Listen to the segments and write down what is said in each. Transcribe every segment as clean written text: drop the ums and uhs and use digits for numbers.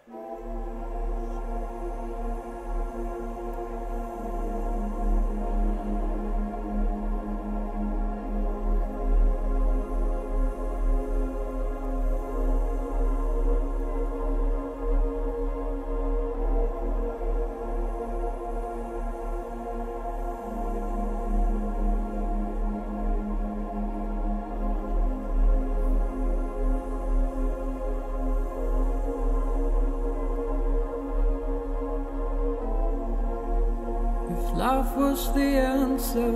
Love was the answer.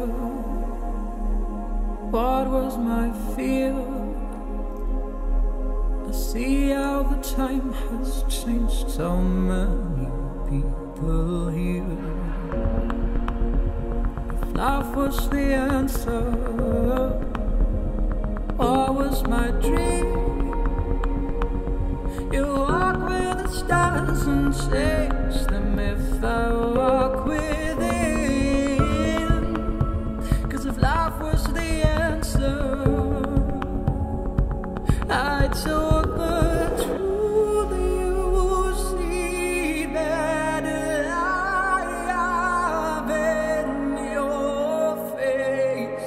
What was my fear? I see how the time has changed so many people here. If love was the answer, what was my dream? You walk with the stars and change them if I walk with love was the answer. I took the truth. You see that I have in your face.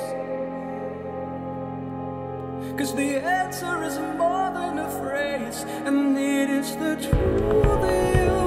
'Cause the answer is more than a phrase, and it is the truth. You